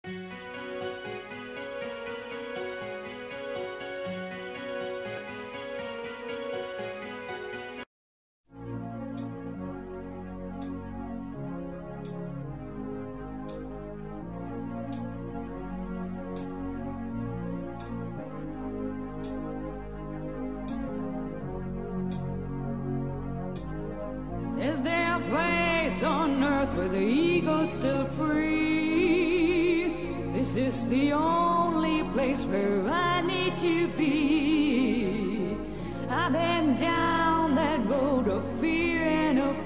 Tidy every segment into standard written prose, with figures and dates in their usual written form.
Is there a place on earth where the eagle's still free? This is the only place where I need to be. I've been down that road of fear and of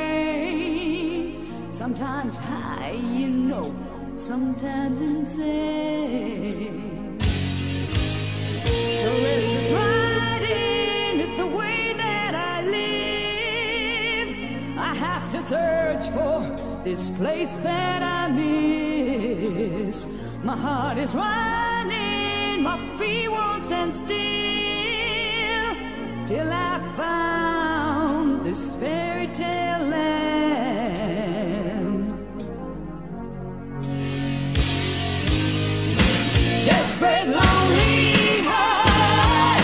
pain. Sometimes high, you know, sometimes insane. So restless riding is the way that I live. I have to search for this place that I miss. My heart is running, my feet won't stand still, till I found this fairy tale land. Desperate, lonely heart,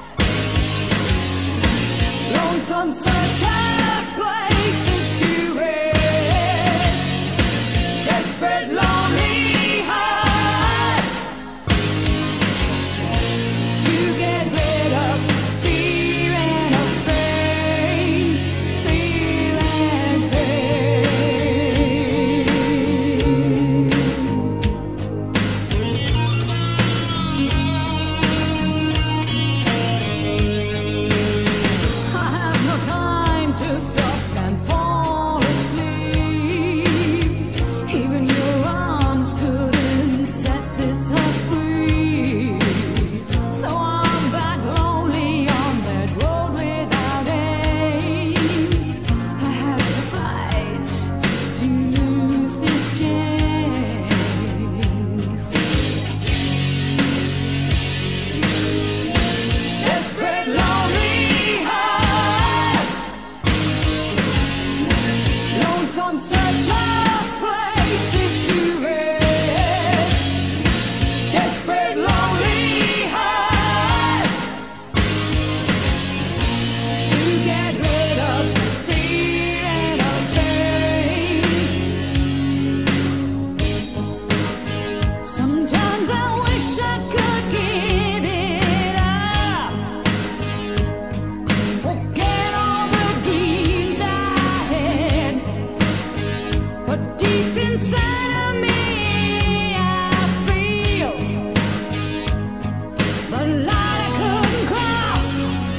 lonesome search of places to rest. Desperate, lonely heart, to get rid of fear and of pain, fear and pain. I have no time to stop and fall asleep. Even your arms couldn't set this heart free. So I'm back lonely on that road without aim. I have to fight to lose this chance. Desperate, lonely heart, lonesome search of places to rest. Desperate, lonely heart, to get rid of fear and of pain. Sometimes I wish I could give it up, forget all the dreams I had. But deep inside of me I feel the line I couldn't cross.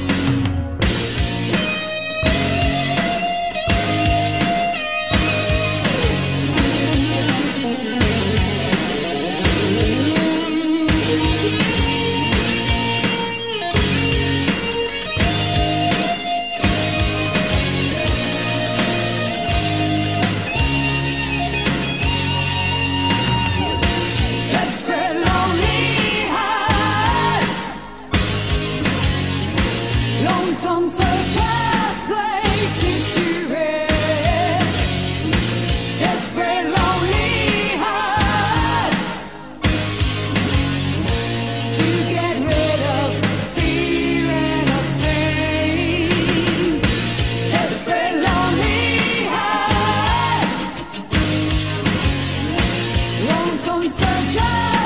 Desperate, lonely heart, lonesome search of places to rest. Desperate, lonely heart, to get rid of fear and of pain. Desperate, lonely heart, lonesome search of